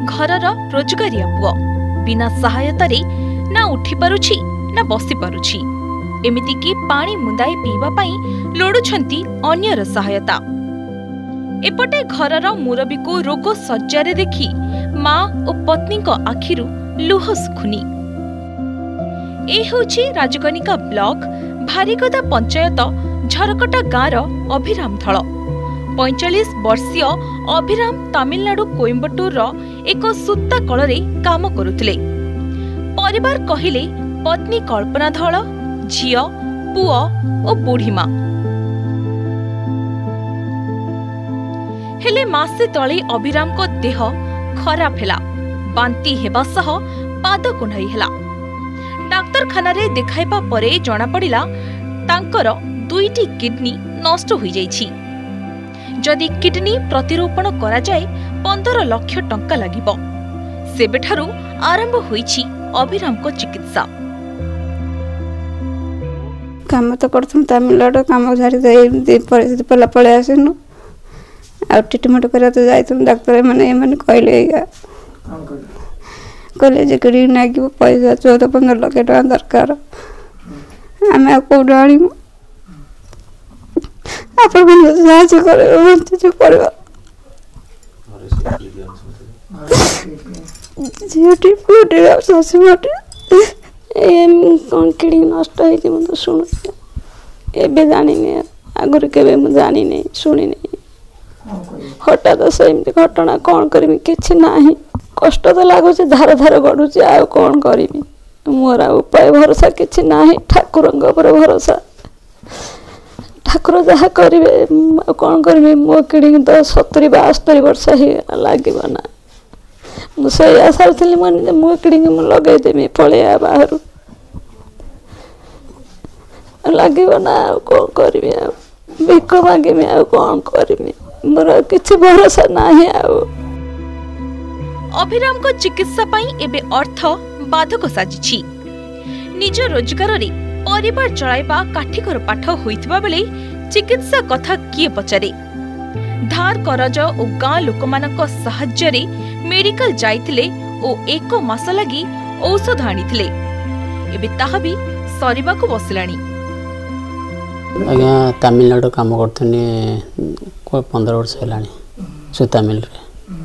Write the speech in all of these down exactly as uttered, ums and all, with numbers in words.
घरर रोजगारिया पुओ बिना सहायतार ना उठी पारुछि ना बसी पारुछि एमिति कि पानी मुंदाई पीवा पाई लोड़ुछंती अन्यर सहायता। एपटे घरर मुरबी को रोग सज्जारे देखी माँ और पत्नी को आखिरु लुह सुखुनी। ए होछि राजगनिका ब्लॉक भारीगदा पंचायत झरकटा गाँर अभिराम थल। पैंचाश वर्षीय अभिराम तमिलनाडु कोयम्बटूर एक सूता कल काम करुथिले। परिवार कहिले पत्नी कल्पना धल, झियो, पुओ और बुढ़ी माँ। हेले मासे तले अभिराम को देह खराब हेला, बांती हेबा सह पाद कुंढाई हेला। डाक्तरखाना रे देखाइबा परे जना पड़िला तांकर दुईटी किडनी नष्ट होई जाइछि। जदि किडनी प्रतिरोपण करा जाए पंदर लाख टंका लागिबो। सेबेठारु आरंभ होईछि अभिराम को चिकित्सा। काम तो करथुम तमिलनाडु काम झारी दे परिस्थिति पला पळे आसिनु आ ट्रीटमेंट करा तो जाइथुम डॉक्टर माने माने कहले कहले जे करी नागिबो पैसा चौदह पंद्रह लाख टका दरकार। आमे कोड आनिमु आपण मन साहाय्य करे मत जो करबा जेटी पुटी सासु मटे एम कोन किडी नष्ट होई जे मत सुनु एबे जानि ने आगुर केबे म जानि नै सुनि नै हठात सेमती घटना कौन करमी किछि नाही। कष्ट तो लागुचे धार धार गडुचे आ कौन करमी मोर उपाय भरोसा किछि नाही। ठाकुरंग पर भरोसा ठाकुर जहा करिवे कौन करमी मो किडी तो सत्तर बास्तरी वर्ष ही लागिबो ना। मु सही आशा थली मन मो किडी मु लगे देमी पळेया बाहरु लागिबो ना कौन करमी आ बिक मागेमी आ कौन करमी मोर किछि भरोसा नाही। आ अभिराम को चिकित्सा पाई एबे अर्थ बाधक साजिछि। निज रोजगार रे परिवार चलाइबा काठीकर पाठ होइतबा बेले चिकित्सा कथा किए पचारे। धार करज ओ गाँ लोकमानक सहाय्य रे मेडिकल जाइतिले ओ एक मास लागि औषध आनिथिले। एबे ताहा भी सरीबाकू बसिलानी। आज्ञा तमिलनाडु काम करथनी पंद्रह वर्ष है सूता मिल रे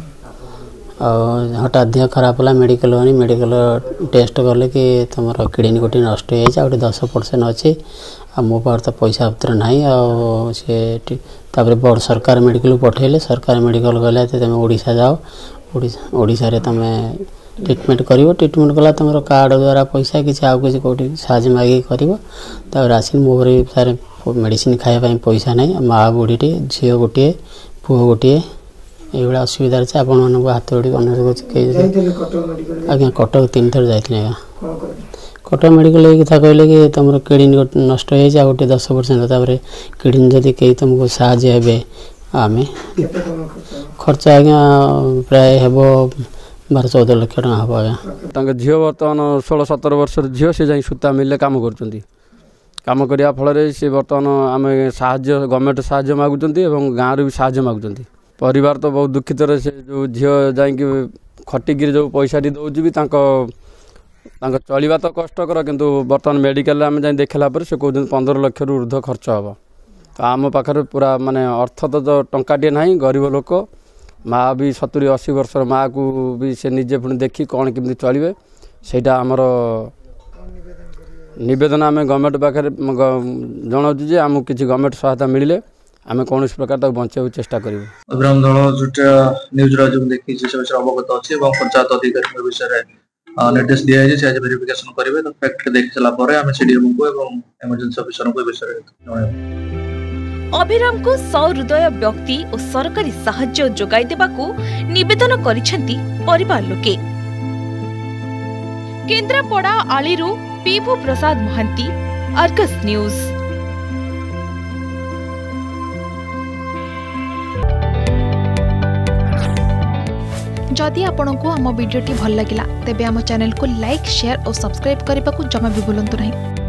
हठात देह खराब है मेडिकल गनी मेडिकल टेस्ट कले कि तुम किडनी गोटे नष्ट हो जाए दस परसेंट अच्छी मो पार तो पैसा पत्र ना से बड़ सरकार मेडिकल पठेले सरकार मेडिकल गले तुम ओडिशा जाओ ओडिशा रे तुम ट्रीटमेंट कर ट्रीटमेंट कला तुम कार्ड द्वारा पैसा किसी आउ किसी कौटी साहय मागिकी कर आसिक मोर सारे मेडिसिन खायापाई पैसा ना माँ बुढ़ीटे झी गोटे पुओ गोटे ये असुविधा अच्छे आपण मानक हाथ जोड़ी अनुरोध आज्ञा कटक तीन थर जाइए आज्ञा कटक मेडिकल ये कथा कहले कि तुम किडनी नष्ट हो जाए गोटे दस परसेंट तापर किडनी जदि कई तुमको साहय हे आम खर्च आज्ञा प्राय हे बारह चौदह लाख टका हम आज्ञा झील बर्तमान षोल सतर वर्ष झील सी जाई सूता मिले काम कर काम करने फल सी बर्तमान आम साहाय्य गवर्नमेंट साहाय्य मागुंट गाँव भी साहाय्य मागुंट परिवार तो बहुत दुखित से जो झील जा खटिकी जो पैसा दौर भी चलवा तो कष्टकर किंतु बर्तमान मेडिकल आम जा देखला से कहते पंद्रह लाख रु ऊर्ध्व खर्च हम तो आम पाखे पूरा माने अर्थ तो टंकाटे ना गरीब लोक माँ भी सतुरी अशी वर्ष माँ को भी से निजे पुणी देखी कौन केमती चलिए सेटा आमर निवेदन आम गवर्नमेंट पाखे जनाऊँ जे आमको किसी गवर्नमेंट सहायता मिले आम कौन प्रकार तक बचाई चेष्टा करूँ। अभिराम दल जो न्यूज देखी से विषय अवगत अच्छे पंचायत अधिकारी विषय निर्देश दिखाई से आज वेरिफिकेशन करेंगे तो फैक्ट देख सारापर आम सीडीएम को इमरजेंसी ऑफिसर को विषय जन अभिराम को सहृदय व्यक्ति और सरकारी साहाय्य जोगाई देबाकू निवेदन करिसेंती परिवार लोके। केन्द्रापड़ा आलीरू पीभू प्रसाद महांती, आर्गस न्यूज। जदि आपंक आम भिडी भल लगा तेब आम चैनल को लाइक शेयर और सब्सक्राइब करने को जमा भी भूलु नहीं।